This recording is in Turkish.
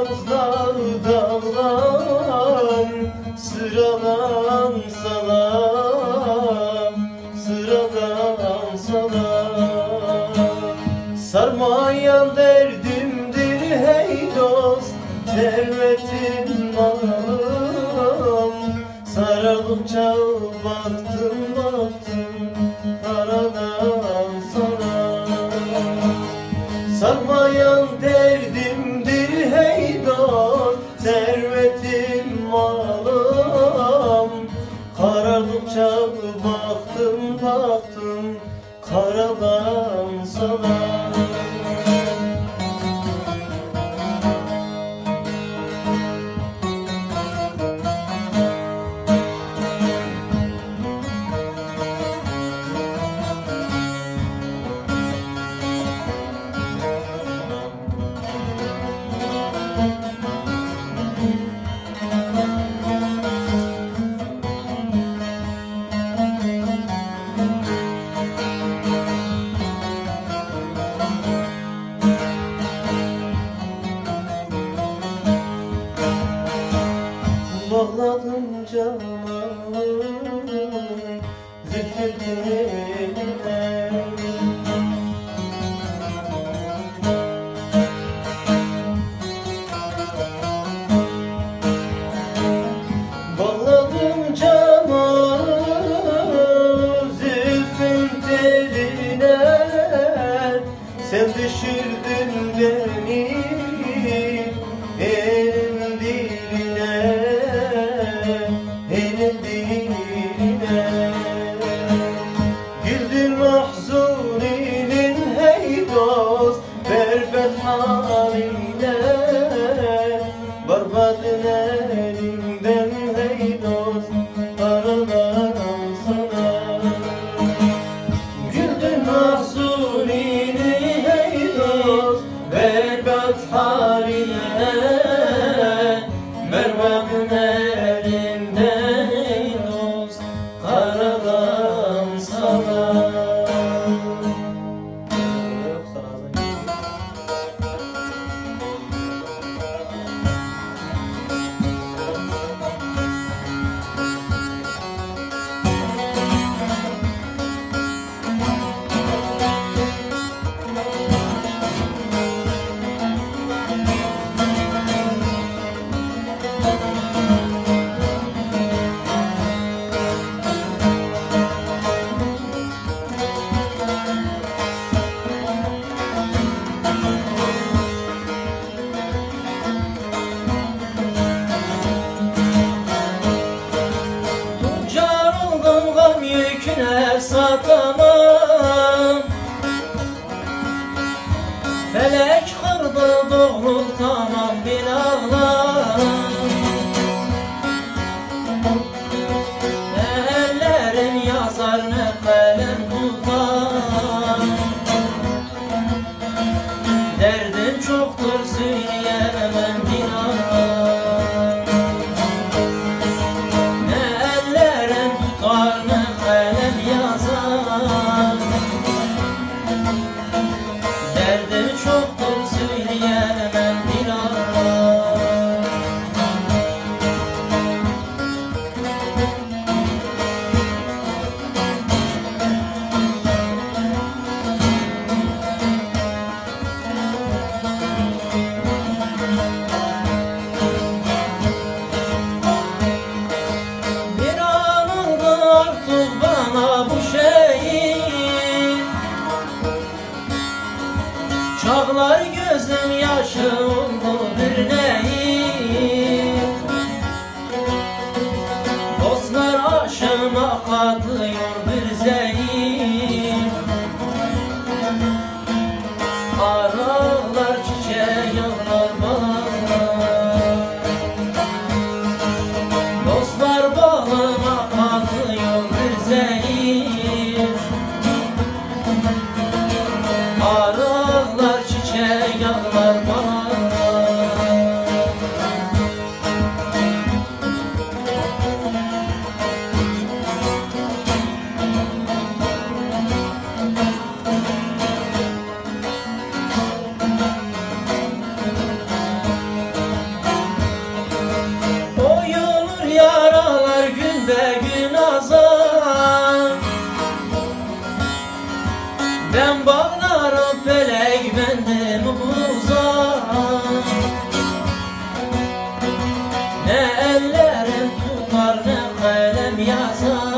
beyaz dağlar sıralansalar, sıralansalar. Sarmayan derdimdir hey dost, servetim malım. Sarıldıkça baktım baktım aradan sana. Sarmayan derdimdir hey dost, servetim malım. Karardıkça baktım baktım karadan sana. Bağladım canımı zülfü teline. Bağladım canımı zülfün teline. Sen düşürdün beni elin diline, elin diline. Güldün mahzuninin hey dost, berbat haline. Barbadın elinden hey dost, aradan sana. Güldün mahzuninin hey dost, berbat haline. Mervanın elinden ey dost, karadan sana. Yüküne satamam, felek kırdı doğrul tamam bir ağlam. Ne ellerin yazar ne kalem tutar, derdin çoktur söyleyemem bir ağlam. Ne ellerin tutar ne derdin çoktur söyleyemem bir ağlam. Ben bağlarım felek bendim uzak. Ne ellerim tutar ne kalem yazar.